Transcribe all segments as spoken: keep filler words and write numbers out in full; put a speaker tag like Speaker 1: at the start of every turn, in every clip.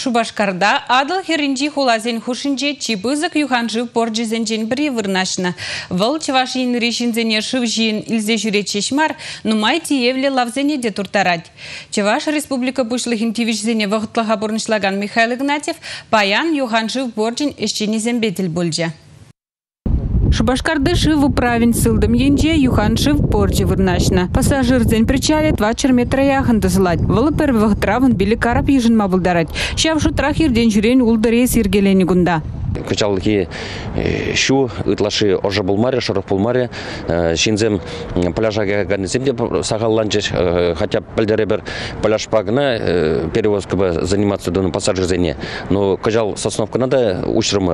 Speaker 1: Шубашкарда адыл херинжи хулазен хушинже чибызык юханжы порджизенжен бірі вырнашына. Выл чывашин решинзене шывжин илзе жүре чешмар, нумай тиевле лавзене де туртарать. Чываш республика бушлыхин тивишзене вағытлыға бұрнышлаган Михаил Игнатьев паян юханжы порджин эшченезен бетел бульджа. Шубашкарды шиву правин сылдым енже юхан шив порчи вырнашна. Пассажир день причалит вачер метра яхан дызылать. Вылы первых травын били карап ежин мабылдарать. Шавшу трахир день жүрен улдаре сиргелени гунда.
Speaker 2: Кычалки шу ытлаши оржа булмаре, шорох булмаре, шинзем пляжага ганезем де сагалланчеш, хотя пальдеребер пляж пагна перевозка бы заниматься до пассажир зене. Но кычал сосновка надо учрымыр.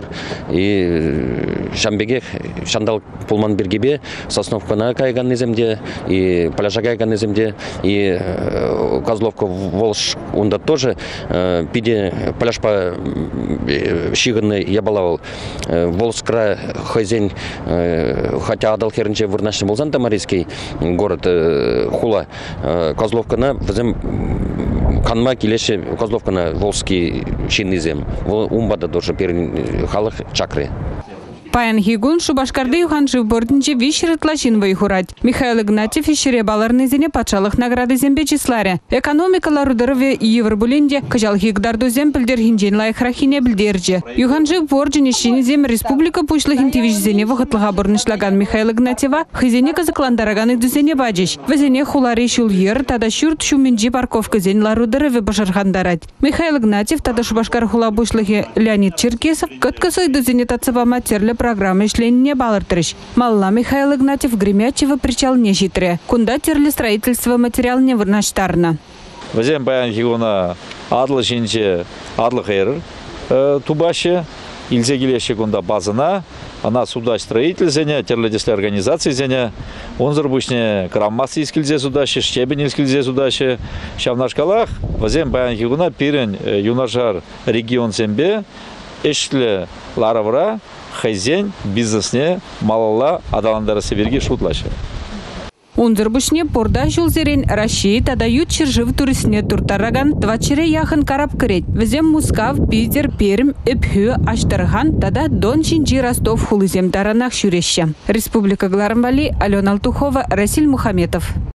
Speaker 2: И шамбеге шандал пулман бергебе сосновка на кайганезем де и пляжага ганезем де и Козловка Волж унда тоже пиде пляж по щиганный я балавал Волжскра хозяин, хотя адал хернче вырнашный болзан тамарийский город Хула Козловка на взем канма килеше Козловка на Волжский шиннизем умбада тоже перен халах чакры.
Speaker 1: Паян хигун Шубашкарды юханжы бординче вишерытла шинвай хурать. Михаил Игнатьев ишере баларнызене патшалық награды зембе числаре. Экономикалар удырыве Евробулинде кажал хигдарду земпельдер хинжен лайхрахине бильдерже. Юханжы бордин ишини зем республика пушлыхин тивишзене вахытлыға борнышлаган Михаил Игнатьева хызене казакландараганы дүзене баджиш. Везене хулари шул ер тада шурт шуминджи парковка зен лар удырыве башархандарать. Михаил Игнатьев тада Шубашкар хула бушлыхи Леонид Черкесов кыткасой дүзене тацыба матерлі программы ишленіне балыртырыш. Малла Михаил Игнатьев Гремячева причал не житре. Кунда терли строительство материал не вырнаштарна.
Speaker 3: Вазем баян хигуна адлы шинче адлы хайр тубаще, илзе келеше кунда базына, она судач строитель зене, терли десли организации зене, он зарбушне краммасы искилзе судаше, щебень искилзе судаше. Шав на шкалах, вазем баян хигуна пирен юнажар регион зембе, эшле ларавра, хозяин бизнесне малала адаландары северге шутлашы.
Speaker 1: Унзырбушне порда жулзерен Россия тада ют чержив туристне туртараган двачере яхын карап кырет. Везем Мускав, Питер, Пермь, Эпхю, Аштархан тада Дон Чинджи Ростов хулызем таранах шуреща. Республика Гларамбали, Алена Алтухова, Расиль Мухаметов.